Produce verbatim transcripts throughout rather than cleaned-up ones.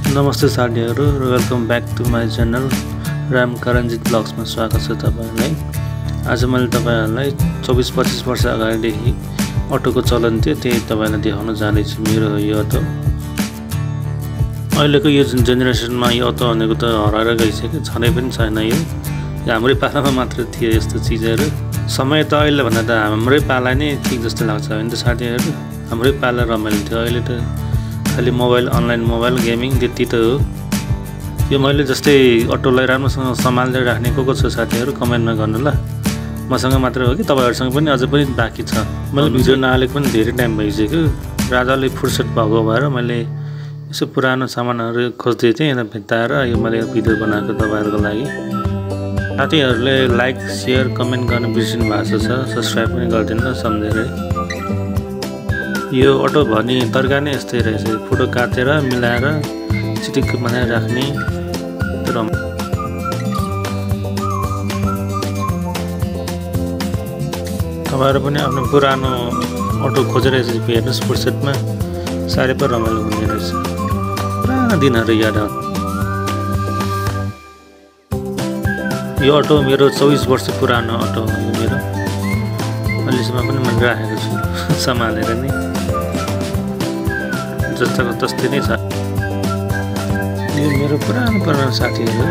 नमस्ते साथीहरु, welcome back to my channel Ram Karanjit ब्लग्समा स्वागत छ तपाईहरुलाई। आज मैले तपाईहरुलाई चौबिस पच्चीस वर्ष अगाडिदेखि अटोको चलन थियो त्यही तपाईलाई देखाउन जाँदैछु मेरो यो अटो। अहिलेको यो जुन जेनेरेसनमा यो अटो भनेको त हराएर गइसक्यो, छँदै पनि छैन। यो हाम्रै पालामा मात्र थियो यस्तो चीजहरु। समय त अहिले भन्दा त हाम्रै पाला नै ठीक जस्तो लाग्छ हैन त साथीहरु। हाम्रै पाला रमाइलो थियो। अहिले त खाली मोबाइल अनलाइन मोबाइल गेमिङ त्यति त हो। यो मैले जस्तै अटोलाई राम्रोसँग सम्हालेर राख्ने को को छ साथीहरु कमेन्टमा गर्नु ल। मसँग मात्र हो कि तपाईहरुसँग पनि अझै पनि बाँकी छ। मैले भिडियो नहालेको पनि धेरै टाइम भइसक्यो। राजाले फुर्सद भएको भएर मैले यसो पुरानो सामानहरु खोज्दै थिएँ र भेट्टाएर यो मैले भिडियो बनाएको तपाईहरुको लागि। साथीहरुले लाइक शेयर कमेन्ट गर्न बिर्सिनु भएको छ, सब्स्क्राइब पनि गर्दिनु ल सम्झेर। यो अटो भनी तरकारी नै यस्तै रहेछ। फोटो काटेर मिलाएर चिटिक्क बनाएर राख्ने तर तपाईहरु पनि आफ्नो पुरानो अटो खोजेर यसरी हेर्नुस् फुर्सदमा, साह्रै पो रमाइलो हुने रहेछ। पुरानो दिनहरु याद आउँछ। यो अटो मेरो चौबिस वर्ष पुरानो अटो हो यो मेरो। अहिलेसम्म पनि मैले राखेको छु सम्हालेर नै, जस्ताको तस्तै नै छ। यो मेरो पुरानो पुरानो साथीहरु।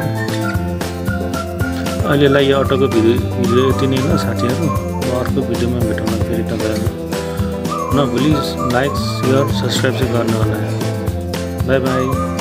अहिलेलाई यो अटोको भिडियो भिडियो यति नै हो साथीहरु। अर्को भिडियोमा भेटौँला फेरि तपाईहरु। नभुली लाइक शेयर सब्स्क्राइब चाहिँ गर्नु होला। Bye by.